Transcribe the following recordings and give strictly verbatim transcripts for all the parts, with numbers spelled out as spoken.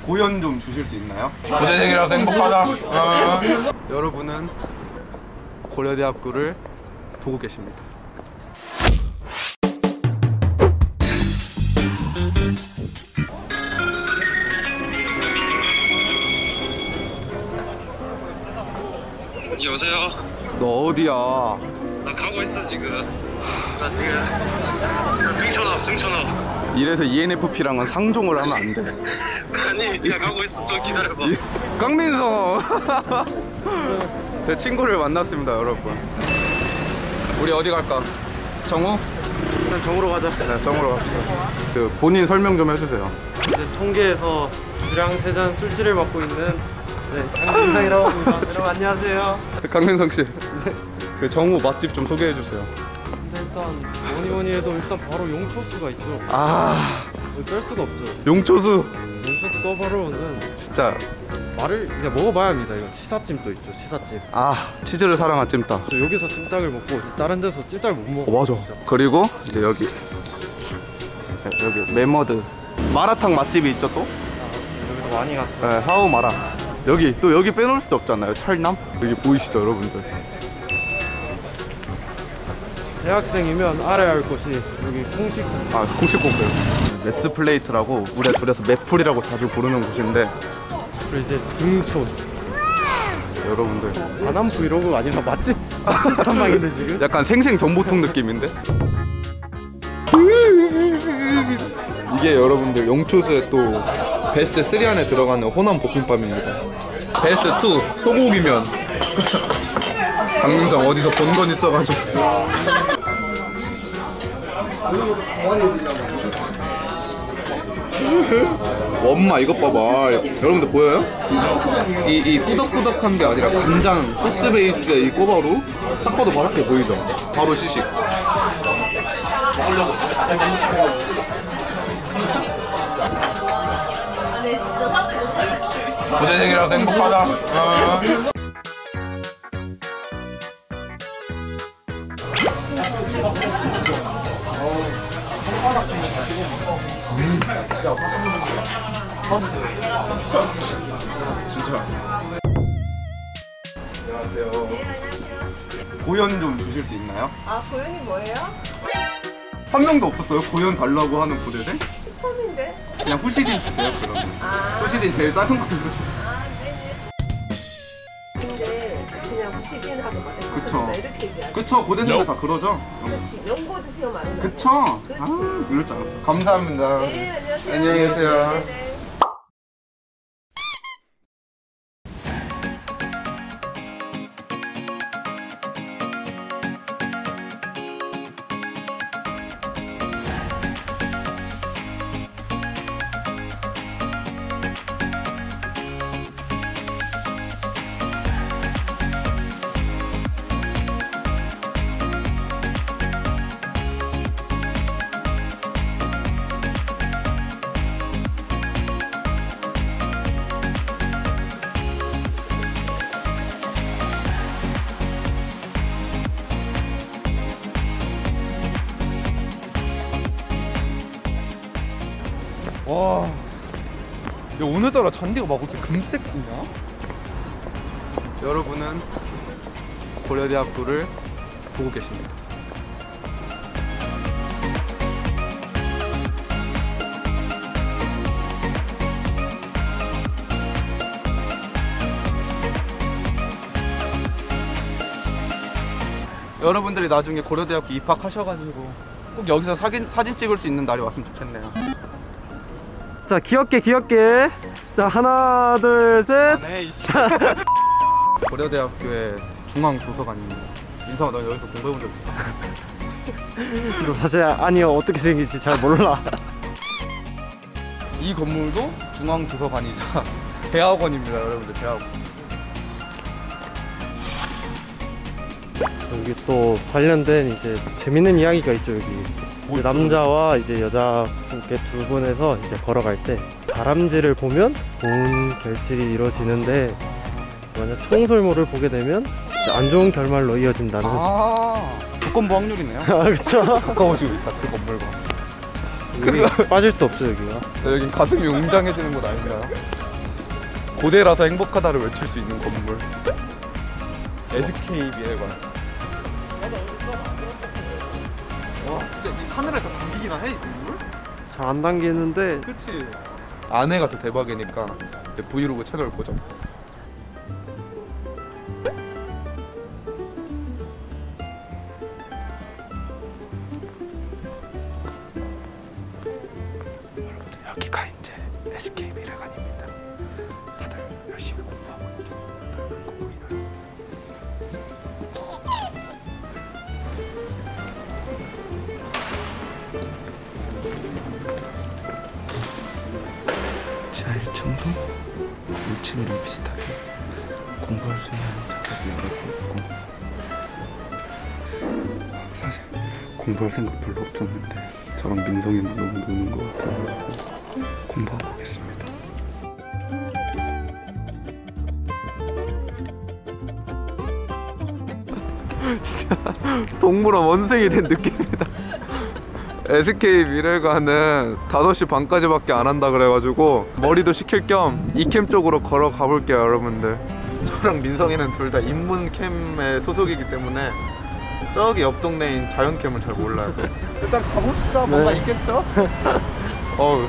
고연 좀 주실 수 있나요? 고대생이라서 행복하다. 어. 여러분은 고려대학교를 보고 계십니다. 여보세요? 너 어디야? 나 가고 있어 지금. 나 지금 승천업 승천업. 이래서 이엔에프피랑은 상종을 하면 안 돼. 아니 네가 가고 있어. 좀 기다려봐. 강민성! 제 친구를 만났습니다, 여러분. 우리 어디 갈까? 정우? 일단 정으로 가자. 네, 정우로 갑시다. 그 본인 설명 좀 해주세요. 이제 통계에서 주량 세 잔 술지를 맡고 있는 네, 강민상이라고 합니다. 여러분 안녕하세요. 강민성 씨, 그 정우 맛집 좀 소개해 주세요. 근데 일단 뭐니 뭐니 해도 일단 바로 용초수가 있죠. 아, 뺄 수가 없죠. 용초수. 용초수 꺼바로는 진짜. 말을 그냥 먹어봐야 합니다. 이거 치사찜도 있죠. 치사찜. 아, 치즈를 사랑한 찜닭. 저 여기서 찜닭을 먹고 다른 데서 찜닭을 못 먹어. 어, 맞아. 진짜. 그리고 이제 여기 네, 여기 메머드 마라탕 맛집이 있죠 또? 아, 여기서 많이 갔죠. 네, 하우 마라. 여기 또 여기 빼놓을 수 없잖아요. 철남. 여기 보이시죠 여러분들? 대학생이면 알아야 할 것이 여기 콩식. 아, 콩식콩글. 메스 플레이트라고 우리가 줄여서 메플이라고 자주 부르는 곳인데, 그리고 이제 등촌. 여러분들 아남 브이로그 아니라 맛집 탐방인데 지금? 약간 생생 정보통 느낌인데? 이게 여러분들 용초수의 또 베스트 쓰리 안에 들어가는 호남 볶음밥입니다. 베스트 투 소고기면. 강민성 어디서 본 건 있어가지고. 엄마 이것 봐봐. 여러분들 보여요? 이, 이 꾸덕꾸덕한 게 아니라 간장 소스 베이스의 이 꼬바로 딱 봐도 바삭해 보이죠? 바로 시식. 고대생이라서 행복하다. 어. 진짜. 안녕하세요. 고연 좀 주실 수 있나요? 아, 고연이 뭐예요? 한 명도 없었어요? 고연 달라고 하는 고대생? 처음인데? 그냥 후시딘 주세요 그러면. 아, 후시딘 제일 작은 걸로 주세요. 아, 네네. 근데 그냥 무시딘 하고 막 그쵸. 이렇게 얘기하지. 그쵸, 고대생들 다 그러죠? 그렇지, 연고 주세요 말은 거. 그쵸? 그치. 아, 이럴 줄 알았어. 감사합니다. 네, 안녕하세요. 안녕히 계세요. 네네. 와, 야, 오늘따라 잔디가 막 이렇게 금색이냐? 여러분은 고려대학교를 보고 계십니다. 여러분들이 나중에 고려대학교 입학하셔가지고 꼭 여기서 사진, 사진 찍을 수 있는 날이 왔으면 좋겠네요. 자, 귀엽게 귀엽게. 자, 하나 둘 셋. 고려대학교의 중앙도서관입니다. 인성아, 너 여기서 공부해본 적 있어? 너 사실 아니요, 어떻게 생길지 잘 몰라. 이 건물도 중앙도서관이자 대학원입니다, 여러분들. 대학원. 여기 또 관련된 이제 재밌는 이야기가 있죠. 여기 이제 남자와 이제 여자분께 두 분에서 이제 걸어갈 때 다람쥐를 보면 좋은 결실이 이루어지는데 만약 청설모를 보게 되면 이제 안 좋은 결말로 이어진다는. 아, 조건부 확률이네요. 아, 그쵸. 가까워지고 있다, 그 건물과. 여기 빠질 수 없죠 여기가. 자, 여긴 가슴이 웅장해지는 곳 아닌가요? 고대라서 행복하다를 외칠 수 있는 건물. 에스케이 미래관. 와 진짜 이 카메라에 다 담기긴 해 이 건물? 잘 안 당기는데 그치? 안에가 더 대박이니까 이제 브이로그 채널 고정. 여기가 이제 에스케이 미래관입니다. 다들 열심히 공부하고 있죠. 지하 일 층도 일 층이랑 비슷하게 공부할 수 있는 작업이 여러 개 있고, 사실 공부할 생각 별로 없었는데 저랑 민성이만 너무 노는 것 같아서 공부하고 오겠습니다. 진짜 동물원 원생이 된 느낌이다. 에스케이 미래관은 다섯 시 반까지밖에 안 한다 그래가지고 머리도 식힐 겸 이캠 쪽으로 걸어 가볼게요 여러분들. 저랑 민성이는 둘 다 인문캠에 소속이기 때문에 저기 옆 동네인 자연캠을 잘 몰라요. 일단 가봅시다. 뭔가 네. 있겠죠? 어우,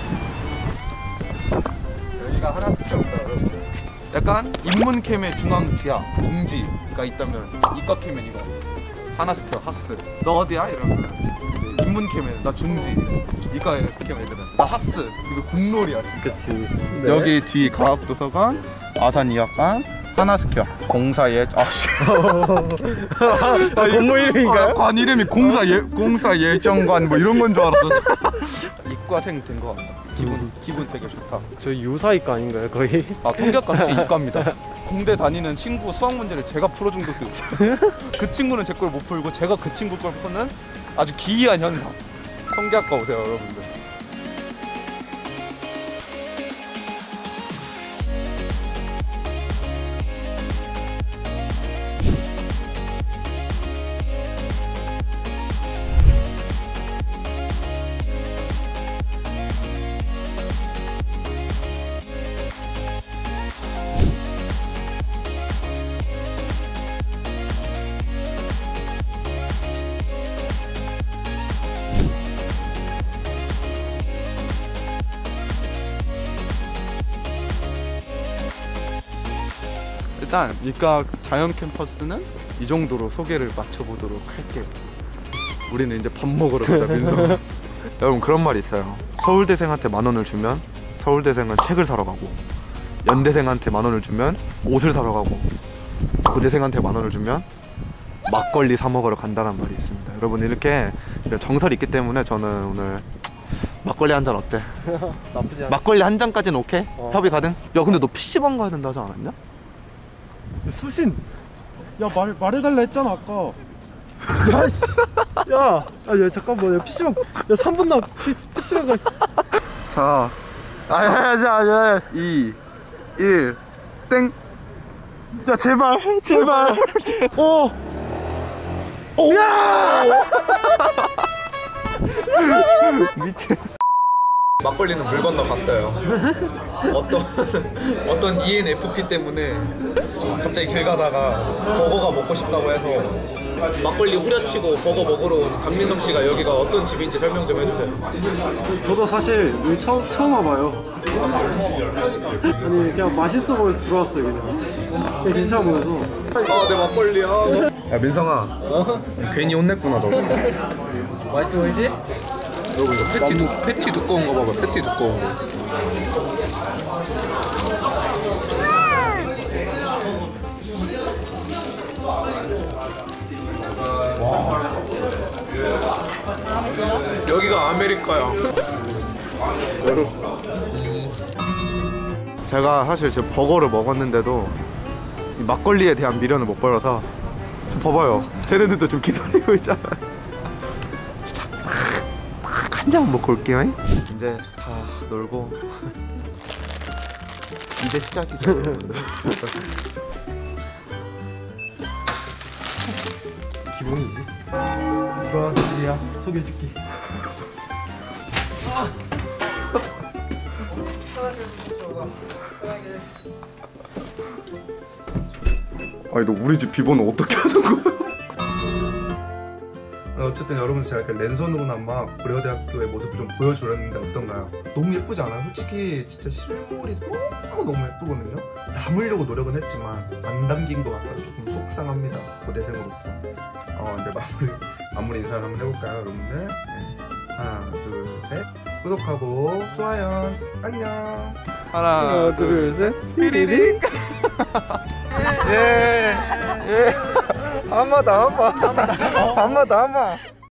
여기가 하나 특히 없다 여러분. 약간 인문캠의 중앙 지하 공지가 있다면 이과캠은 이거 하나 스퀘어 하스. 너 어디야? 이러면 인문캠은 나 중지. 이과 캠 애들은 나 하스. 이거 국놀이야 진짜. 그치. 네. 여기 뒤 과학도서관, 아산이학관, 하나스퀘어, 공사예. 아씨. 아, 건물 이름인가요? 아, 관 이름이 공사예 공사예정관 뭐 이런 건 줄 알았어. 이과생 된 거 같다. 기분 기분 되게 좋다. 저희 유사이과 아닌가요 거의? 아 통계학과 제 이과입니다. 공대 다니는 친구 수학 문제를 제가 풀어준 것도 있어요. 그 친구는 제 걸 못 풀고 제가 그 친구 걸 푸는 아주 기이한 현상. 통계학과 오세요 여러분들. 일단 이과 자연 캠퍼스는 이 정도로 소개를 마쳐보도록 할게요. 우리는 이제 밥 먹으러 가자 민성. 여러분 그런 말이 있어요. 서울대생한테 만 원을 주면 서울대생은 책을 사러 가고, 연대생한테 만 원을 주면 옷을 사러 가고, 고대생한테 만 원을 주면 막걸리 사 먹으러 간다는 말이 있습니다. 여러분 이렇게 이런 정설이 있기 때문에 저는 오늘 막걸리 한 잔 어때? 나쁘지 않아. 막걸리 한 잔까지는 오케이? 어. 협의 가능? 야 근데 너 피시방 가야 된다 하지 않았냐? 수신. 야 말 말해달라 했잖아 아까. 야씨. 야, 아, 야 잠깐만. 야 피시방. 야 삼 분 남. 피시방 가. 사 아야 자 아야 이 일 땡. 야 제발 제발. 오. 오! 야! 미친. 막걸리는 물 건너 갔어요. 어떤 어떤 이엔에프피 때문에 갑자기 길 가다가 버거가 먹고 싶다고 해서 막걸리 후려치고 버거 먹으러 온 강민성 씨가 여기가 어떤 집인지 설명 좀 해주세요. 저도 사실 여기 처음 처음 와봐요. 아니 그냥 맛있어 보여서 들어왔어요 그냥. 그냥 괜찮아 보여서. 아 내 막걸리야. 야 민성아. 어? 괜히 혼냈구나 너. 맛있어 보이지? 여러분 이거 패티, 두, 패티 두꺼운 거 봐봐. 패티 두꺼운 거. 와. 여기가 아메리카야. 제가 사실 지금 버거를 먹었는데도 이 막걸리에 대한 미련을 못 버려서 좀 봐봐요. 쟤네들도 좀 기다리고 있잖아. 진짜 한 잔 먹고 올게요. 이제 다 놀고 이제 시작이죠 여러분들. 기본이지. 좋아, 지리야 소개해줄게. 아니 너 우리 집 비번호 어떻게 하는 거야? 어쨌든 여러분들 제가 이렇게 랜선으로나마 고려대학교의 모습을 좀 보여주렸는데 어떤가요? 너무 예쁘지 않아요? 솔직히 진짜 실물이 너무 너무 예쁘거든요? 담으려고 노력은 했지만 안 담긴 것 같아서 조금 속상합니다. 고대생으로서. 어 이제 마무리 마무리 인사를 한번 해볼까요, 여러분들? 네. 하나 둘 셋 구독하고 좋아요 안녕. 하나 둘셋 삐리릭. 예. 예. 한마더 한마 한마더 한마